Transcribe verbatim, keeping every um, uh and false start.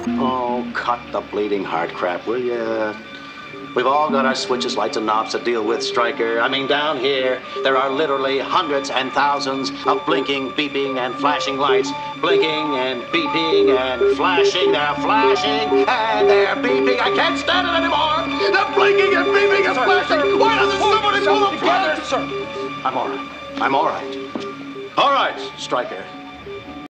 Oh, cut the bleeding heart crap, will ya? We've all got our switches, lights, and knobs to deal with, Stryker. I mean, down here, there are literally hundreds and thousands of blinking, beeping, and flashing lights. Blinking and beeping and flashing. They're flashing and they're beeping. I can't stand it anymore. They're blinking and beeping and sir, flashing. Sir, Why doesn't somebody pull the plug? Together, sir. I'm all right. I'm all right. All right, Stryker.